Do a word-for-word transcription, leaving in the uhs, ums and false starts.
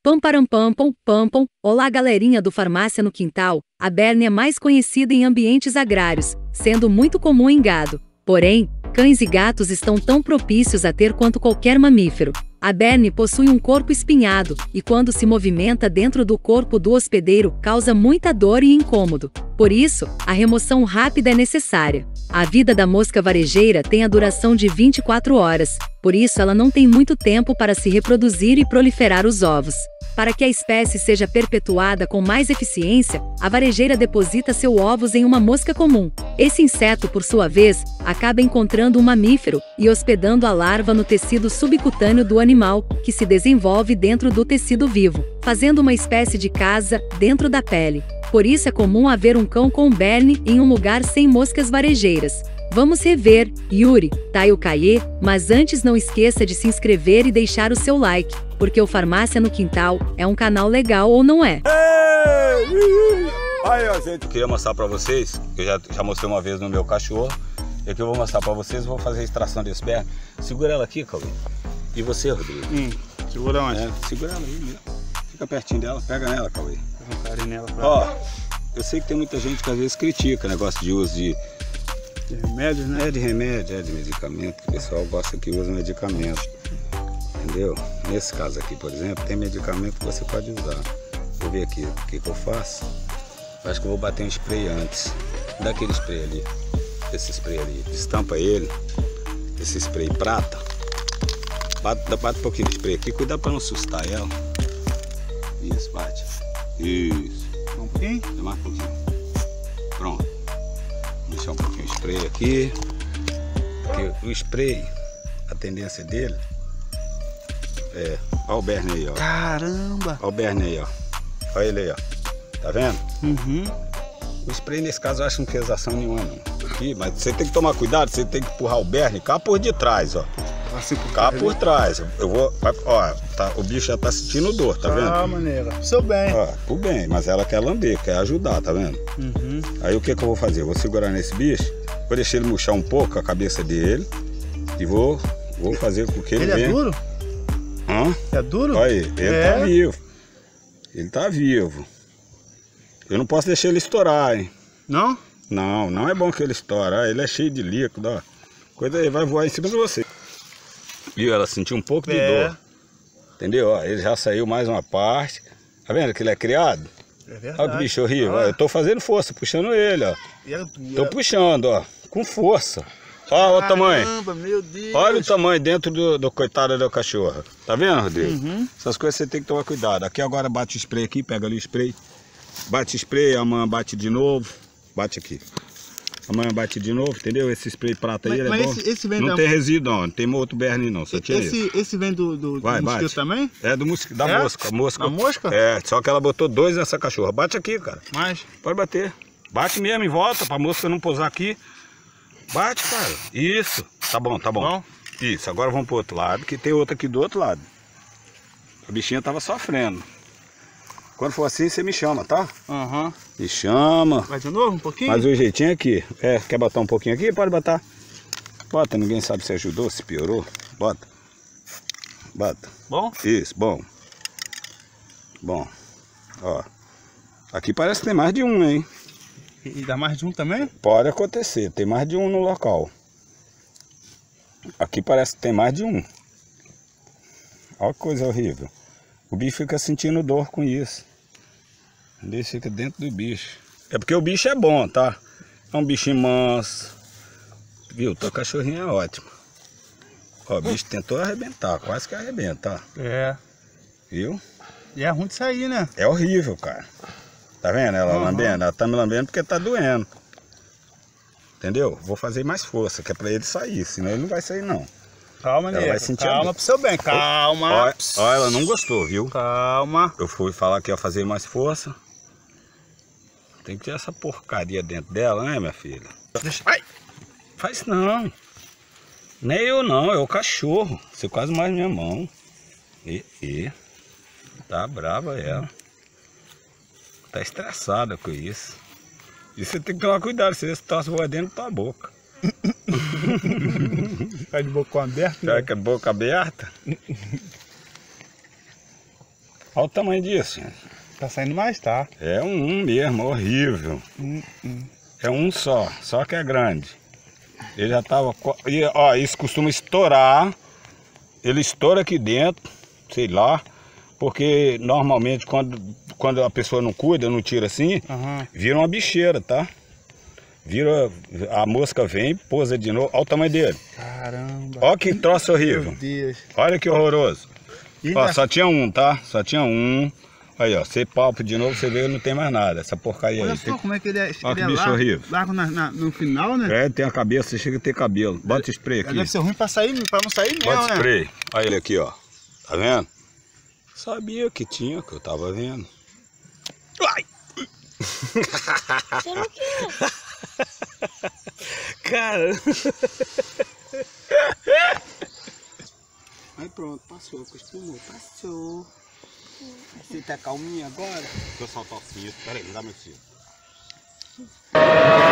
Pam param pam pam pam pam. Olá galerinha do Farmácia no Quintal. A berne é mais conhecida em ambientes agrários, sendo muito comum em gado. Porém, cães e gatos estão tão propícios a ter quanto qualquer mamífero. A berne possui um corpo espinhado, e quando se movimenta dentro do corpo do hospedeiro, causa muita dor e incômodo. Por isso, a remoção rápida é necessária. A vida da mosca varejeira tem a duração de vinte e quatro horas, por isso ela não tem muito tempo para se reproduzir e proliferar os ovos. Para que a espécie seja perpetuada com mais eficiência, a varejeira deposita seus ovos em uma mosca comum. Esse inseto, por sua vez, acaba encontrando um mamífero e hospedando a larva no tecido subcutâneo do animal, que se desenvolve dentro do tecido vivo, fazendo uma espécie de casa dentro da pele. Por isso é comum haver um cão com berne em um lugar sem moscas varejeiras. Vamos rever, Yuri, Taio Caie, mas antes não esqueça de se inscrever e deixar o seu like, porque o Farmácia no Quintal é um canal legal ou não é? Aí, ó, gente, eu queria mostrar pra vocês, eu já, já mostrei uma vez no meu cachorro, e aqui eu vou mostrar pra vocês, vou fazer a extração desse berne. Segura ela aqui, Cauê. E você, Rodrigo? Hum, segura onde? É, segura ela aí mesmo. Fica pertinho dela, pega nela, Cauê. Pega um carinho nela pra... Ó, eu sei que tem muita gente que às vezes critica o negócio de uso de... De remédios, né? É de remédio, é de medicamento, que o pessoal gosta que usa medicamento. Entendeu? Nesse caso aqui, por exemplo, tem medicamento que você pode usar. Vou ver aqui o que, que eu faço. Acho que eu vou bater um spray antes. Dá aquele spray ali. Esse spray ali. Estampa ele. Esse spray prata. Bate, bate um pouquinho de spray aqui. Cuidado para não assustar ela. Isso, bate. Isso. Um pouquinho? Mais um pouquinho. Pronto. Vou deixar um pouquinho de spray aqui. Porque o spray, a tendência dele é... Olha o berne aí, ó. Caramba! Olha o berne aí, ó. Olha ele aí, ó. Tá vendo? Uhum. O spray nesse caso eu acho que não fez ação nenhuma não. Aqui, mas você tem que tomar cuidado, você tem que empurrar o berne cá por de trás, ó. Assim por cá por trás. Eu vou. Ó, tá, o bicho já tá sentindo dor, tá vendo? Ah, maneira. Pro seu bem. Ó, pro bem, mas ela quer lamber, quer ajudar, tá vendo? Uhum. Aí o que que eu vou fazer? Eu vou segurar nesse bicho, vou deixar ele murchar um pouco a cabeça dele e vou, vou fazer com que ele Ele venha. é duro? Hã? É duro? Olha aí, ele é. tá vivo. Ele tá vivo. Eu não posso deixar ele estourar, hein? Não? Não, não é bom que ele estoure. Ah, ele é cheio de líquido, ó. Coisa aí, vai voar em cima de você. Viu? Ela sentiu um pouco de é. dor. Entendeu? Ó, ele já saiu mais uma parte. Tá vendo que ele é criado? É verdade. Olha que bicho horrível. Ah. Eu tô fazendo força, puxando ele, ó. E é, Tô é... puxando, ó. Com força. Ó, olha o tamanho. Caramba, meu Deus. Olha o tamanho dentro do, do coitado do cachorro. Tá vendo, Rodrigo? Uhum. Essas coisas você tem que tomar cuidado. Aqui agora bate o spray aqui, pega ali o spray. Bate o spray, amanhã bate de novo. Bate aqui. Amanhã bate de novo, entendeu? Esse spray prata aí, mas, ele mas é bom. Esse, esse vem não da... tem resíduo, não. Não tem outro berne, não. Só tinha esse, esse. esse vem do, do, Vai, do mosquito bate. também? É do mosquito, da é? mosca. mosca. Da mosca? É, só que ela botou dois nessa cachorra. Bate aqui, cara. Mas? Pode bater. Bate mesmo em volta, pra mosca não pousar aqui. Bate, cara. Isso. Tá bom, tá bom. bom. Isso, agora vamos pro outro lado, que tem outra aqui do outro lado. A bichinha tava sofrendo. Quando for assim, você me chama, tá? Aham. Uhum. Me chama. Vai de novo um pouquinho? Mas o jeitinho aqui. É, quer botar um pouquinho aqui? Pode botar. Bota, ninguém sabe se ajudou, se piorou. Bota. Bota. Bom? Isso, bom. Bom. Ó. Aqui parece que tem mais de um, hein? E dá mais de um também? Pode acontecer, tem mais de um no local. Aqui parece que tem mais de um. Olha que coisa horrível. O bicho fica sentindo dor com isso. Ele fica dentro do bicho. É porque o bicho é bom, tá? É um bichinho manso. Viu? Tua cachorrinha é ótima. Ó, o bicho tentou arrebentar, quase que arrebenta, ó. É. Viu? E é ruim de sair, né? É horrível, cara. Tá vendo ela uhum. lambendo? Ela tá me lambendo porque tá doendo. Entendeu? Vou fazer mais força, que é pra ele sair, senão ele não vai sair não. Calma, ela nego. vai sentir Calma pro seu bem, calma. Ó, ó, ela não gostou, viu? Calma. Eu fui falar que ia fazer mais força. Tem que ter essa porcaria dentro dela, né, minha filha? Deixa. Ai. Faz não. Nem eu não, é o cachorro. Você quase mais minha mão. E, e. Tá brava ela. Tá estressada com isso. E você tem que tomar cuidado, se esse tosse voar dentro da tua boca. Tá de boca aberta? Tá com a boca aberta? Olha o tamanho disso. Tá saindo mais, tá? É um mesmo, horrível. Hum, hum. É um só, só que é grande. Ele já tava... E, ó, isso costuma estourar. Ele estoura aqui dentro, sei lá. Porque normalmente quando, quando a pessoa não cuida, não tira assim, Uhum. vira uma bicheira, tá? Vira, a mosca vem, pousa de novo. Olha o tamanho dele. Caramba. Olha que troço horrível. Meu Deus. Olha que horroroso. E Ó, ainda- só tinha um, tá? Só tinha um. Aí, ó, você palpa de novo, você vê que não tem mais nada. Essa porcaria Olha aí. só Tem... como é que ele é. Olha ele que é bicho largo, horrível. largo na, na- no final, né? É, tem a cabeça, chega a ter cabelo. Bota o spray aqui. Deve ser ruim pra sair, pra não sair mesmo, Bota o né? spray. Olha ele aqui, ó. Tá vendo? Sabia que tinha, que eu tava vendo. Ai! Você não quer? Cara. Aí pronto, passou, acostumou, passou. Você tá calminho agora? Deixa eu soltar o cinto. Peraí, me dá meu cinto.